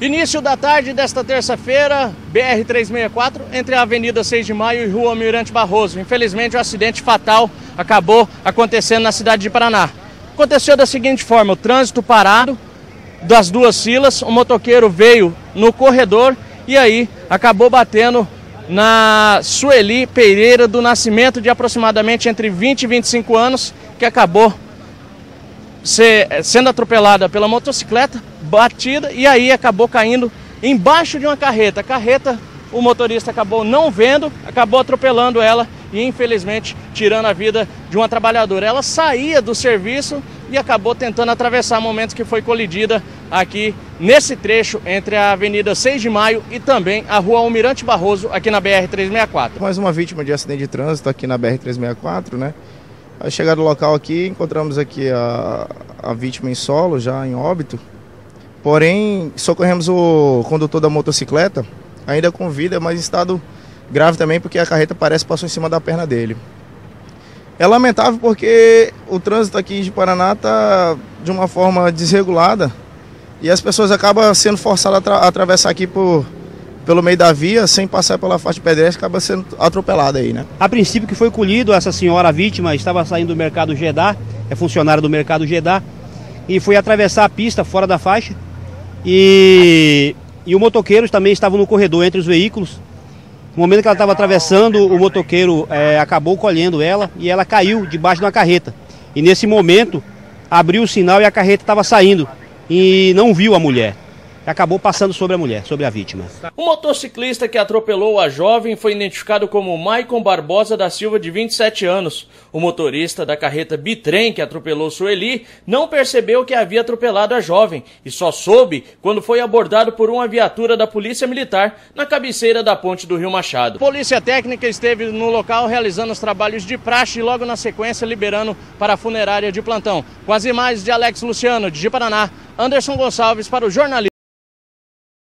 Início da tarde desta terça-feira, BR-364, entre a Avenida 6 de Maio e Rua Almirante Barroso. Infelizmente, um acidente fatal acabou acontecendo na cidade de Paraná. Aconteceu da seguinte forma: o trânsito parado das duas filas, o motoqueiro veio no corredor e aí acabou batendo na Sueli Pereira do Nascimento, de aproximadamente entre 20 e 25 anos, que acabou sendo atropelada pela motocicleta, batida, e aí acabou caindo embaixo de uma carreta. A carreta, o motorista acabou não vendo, acabou atropelando ela e infelizmente tirando a vida de uma trabalhadora. Ela saía do serviço e acabou tentando atravessar, momento que foi colidida aqui nesse trecho entre a Avenida 6 de Maio e também a Rua Almirante Barroso, aqui na BR-364. Mais uma vítima de acidente de trânsito aqui na BR-364, né? Ao chegar no local aqui, encontramos aqui a vítima em solo, já em óbito. Porém, socorremos o condutor da motocicleta, ainda com vida, mas em estado grave também, porque a carreta parece que passou em cima da perna dele. É lamentável porque o trânsito aqui de Paraná está de uma forma desregulada e as pessoas acabam sendo forçadas a atravessar aqui pelo meio da via, sem passar pela faixa de pedestre, acaba sendo atropelada aí, né? A princípio que foi colhido, essa senhora, a vítima, estava saindo do mercado Jeddah, é funcionária do mercado Jeddah, e foi atravessar a pista fora da faixa, e o motoqueiro também estava no corredor entre os veículos. No momento que ela estava atravessando, o motoqueiro acabou colhendo ela e ela caiu debaixo de uma carreta. E nesse momento, abriu o sinal e a carreta estava saindo e não viu a mulher. Acabou passando sobre a mulher, sobre a vítima. O motociclista que atropelou a jovem foi identificado como Maicon Barbosa da Silva, de 27 anos. O motorista da carreta Bitrem, que atropelou Sueli, não percebeu que havia atropelado a jovem e só soube quando foi abordado por uma viatura da Polícia Militar na cabeceira da ponte do Rio Machado. A Polícia Técnica esteve no local realizando os trabalhos de praxe e logo na sequência liberando para a funerária de plantão. Com as imagens de Alex Luciano, de Paraná, Anderson Gonçalves para o jornalismo.